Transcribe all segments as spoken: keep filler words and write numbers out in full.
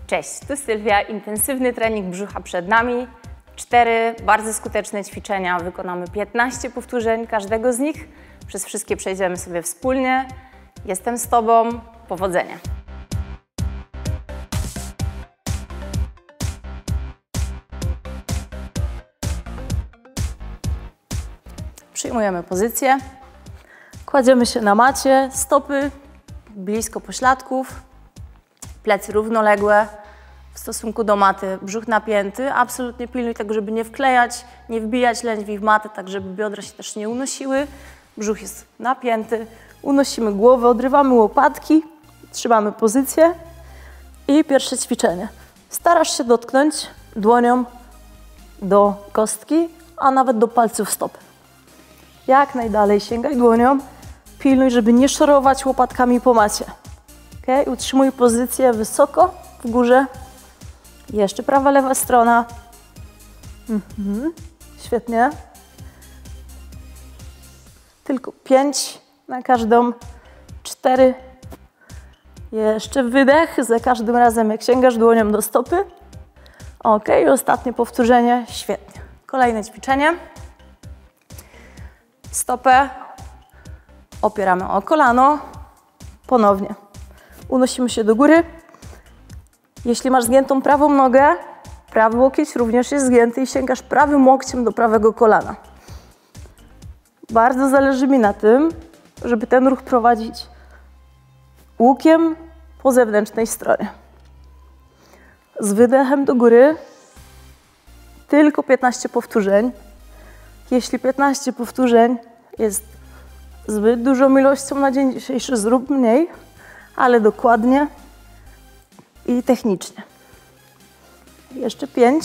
Cześć, tu Sylwia. Intensywny trening brzucha przed nami. Cztery bardzo skuteczne ćwiczenia. Wykonamy piętnaście powtórzeń każdego z nich. Przez wszystkie przejdziemy sobie wspólnie. Jestem z Tobą. Powodzenia. Przyjmujemy pozycję. Kładziemy się na macie, stopy blisko pośladków, plecy równoległe w stosunku do maty, brzuch napięty. Absolutnie pilnuj tego, żeby nie wklejać, nie wbijać lędźwi w matę, tak żeby biodra się też nie unosiły. Brzuch jest napięty. Unosimy głowę, odrywamy łopatki, trzymamy pozycję i pierwsze ćwiczenie. Starasz się dotknąć dłonią do kostki, a nawet do palców stopy. Jak najdalej sięgaj dłonią. Pilnuj, żeby nie szorować łopatkami po macie. Okay? Utrzymuj pozycję wysoko w górze. Jeszcze prawa, lewa strona. Mhm. Świetnie. Tylko pięć na każdą. Cztery. Jeszcze wydech za każdym razem, jak sięgasz dłonią do stopy. Ok, i ostatnie powtórzenie. Świetnie. Kolejne ćwiczenie. Stopę opieramy o kolano. Ponownie. Unosimy się do góry. Jeśli masz zgiętą prawą nogę, prawy łokieć również jest zgięty i sięgasz prawym łokciem do prawego kolana. Bardzo zależy mi na tym, żeby ten ruch prowadzić łukiem po zewnętrznej stronie. Z wydechem do góry tylko piętnaście powtórzeń. Jeśli piętnaście powtórzeń jest zbyt dużą ilością na dzień dzisiejszy, zrób mniej, ale dokładnie i technicznie. Jeszcze pięć.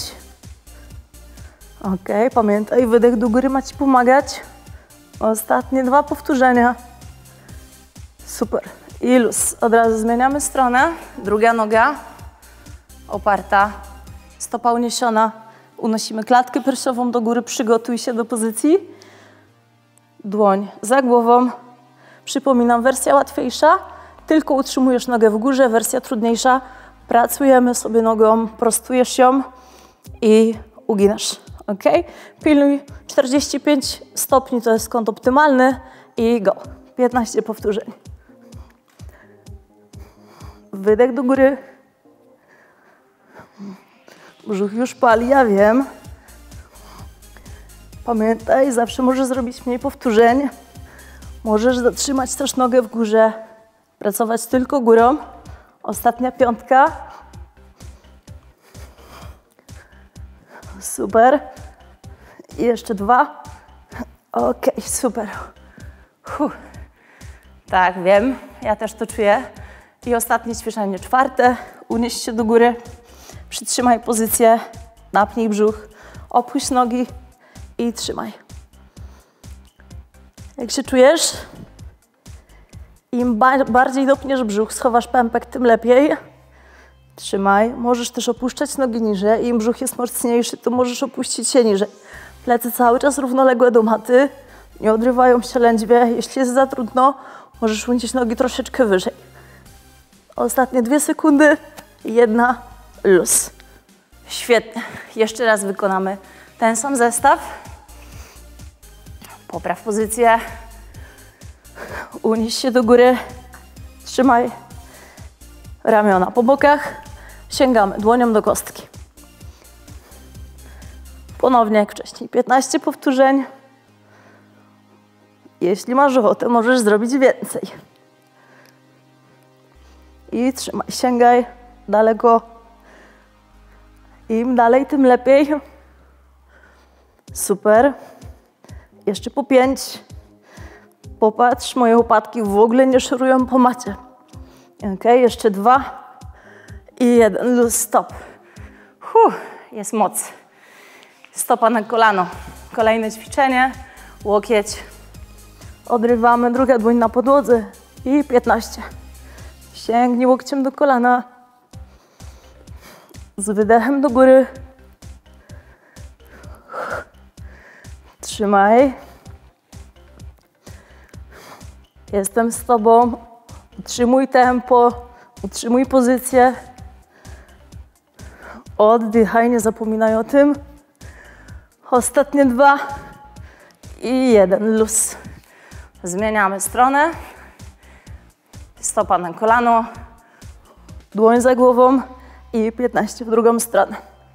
Ok, pamiętaj, wydech do góry ma Ci pomagać. Ostatnie dwa powtórzenia. Super. I luz. Od razu zmieniamy stronę. Druga noga oparta, stopa uniesiona. Unosimy klatkę piersiową do góry. Przygotuj się do pozycji. Dłoń za głową. Przypominam, wersja łatwiejsza. Tylko utrzymujesz nogę w górze. Wersja trudniejsza. Pracujemy sobie nogą, prostujesz ją i uginasz. Ok? Pilnuj. czterdzieści pięć stopni to jest kąt optymalny i go. piętnaście powtórzeń. Wydech do góry. Brzuch już pali, ja wiem. Pamiętaj, zawsze możesz zrobić mniej powtórzeń. Możesz zatrzymać też nogę w górze. Pracować tylko górą. Ostatnia piątka. Super. I jeszcze dwa. Ok, super. Huh. Tak, wiem. Ja też to czuję. I ostatnie ćwiczenie, czwarte. Unieś się do góry. Przytrzymaj pozycję. Napnij brzuch. Opuść nogi i trzymaj. Jak się czujesz? Im ba bardziej dopniesz brzuch, schowasz pępek, tym lepiej. Trzymaj. Możesz też opuszczać nogi niżej. Im brzuch jest mocniejszy, to możesz opuścić się niżej. Plecy cały czas równoległe do maty. Nie odrywają się lędźwie. Jeśli jest za trudno, możesz unieść nogi troszeczkę wyżej. Ostatnie dwie sekundy. Jedna. Luz. Świetnie. Jeszcze raz wykonamy ten sam zestaw. Popraw pozycję. Unieś się do góry. Trzymaj ramiona po bokach. Sięgamy dłonią do kostki. Ponownie jak wcześniej. piętnaście powtórzeń. Jeśli masz ochotę, możesz zrobić więcej. I trzymaj. Sięgaj daleko. Im dalej, tym lepiej. Super. Jeszcze po pięć. Popatrz, moje łopatki w ogóle nie szorują po macie. Ok, jeszcze dwa. I jeden. Luz, stop. Huh, jest moc. Stopa na kolano. Kolejne ćwiczenie. Łokieć. Odrywamy, druga dłoń na podłodze. I piętnaście. Sięgnij łokciem do kolana. Z wydechem do góry. Trzymaj. Jestem z Tobą. Utrzymuj tempo, utrzymuj pozycję. Oddychaj, nie zapominaj o tym. Ostatnie dwa i jeden, luz. Zmieniamy stronę. Stopa na kolano, dłoń za głową i piętnaście w drugą stronę.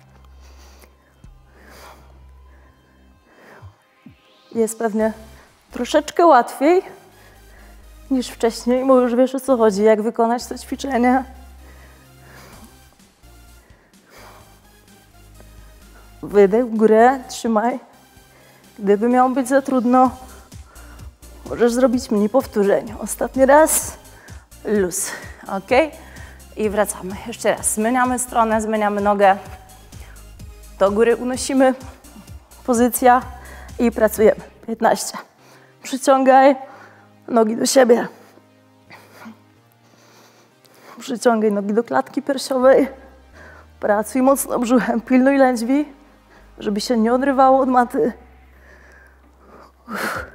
Jest pewnie troszeczkę łatwiej niż wcześniej, bo już wiesz, o co chodzi, jak wykonać to ćwiczenie. Wydech w górę, trzymaj. Gdyby miało być za trudno, możesz zrobić mini powtórzeń. Ostatni raz, luz, ok? I wracamy. Jeszcze raz, zmieniamy stronę, zmieniamy nogę. Do góry unosimy, pozycja i pracujemy. piętnaście. Przyciągaj nogi do siebie. Przyciągaj nogi do klatki piersiowej. Pracuj mocno brzuchem, pilnuj lędźwi, żeby się nie odrywało od maty. Uff.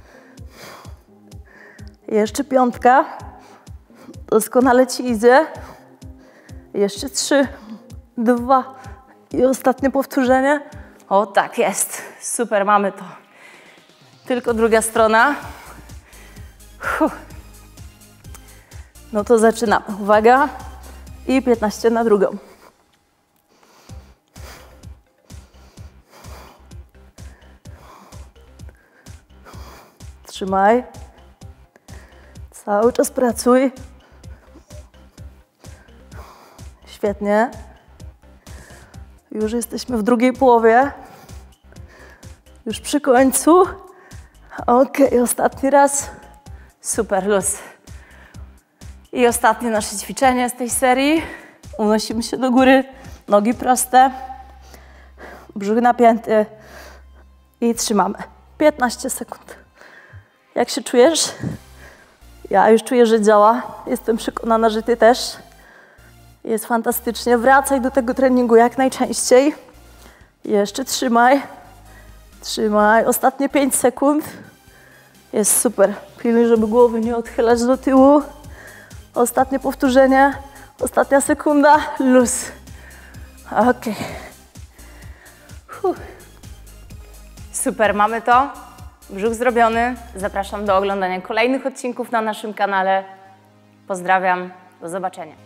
Jeszcze piątka. Doskonale ci idzie. Jeszcze trzy, dwa i ostatnie powtórzenie. O, tak jest. Super, mamy to. Tylko druga strona. Uff. No to zaczynamy. Uwaga. I piętnaście na drugą. Trzymaj. Cały czas pracuj. Świetnie. Już jesteśmy w drugiej połowie. Już przy końcu. Ok, ostatni raz. Super, luz. I ostatnie nasze ćwiczenie z tej serii. Unosimy się do góry. Nogi proste. Brzuch napięty. I trzymamy. piętnaście sekund. Jak się czujesz? Ja już czuję, że działa. Jestem przekonana, że ty też. Jest fantastycznie. Wracaj do tego treningu jak najczęściej. Jeszcze trzymaj. Trzymaj. Ostatnie pięć sekund. Jest super. Pilnuj, żeby głowy nie odchylać do tyłu. Ostatnie powtórzenie. Ostatnia sekunda. Luz. Ok. Huh. Super, mamy to. Brzuch zrobiony. Zapraszam do oglądania kolejnych odcinków na naszym kanale. Pozdrawiam. Do zobaczenia.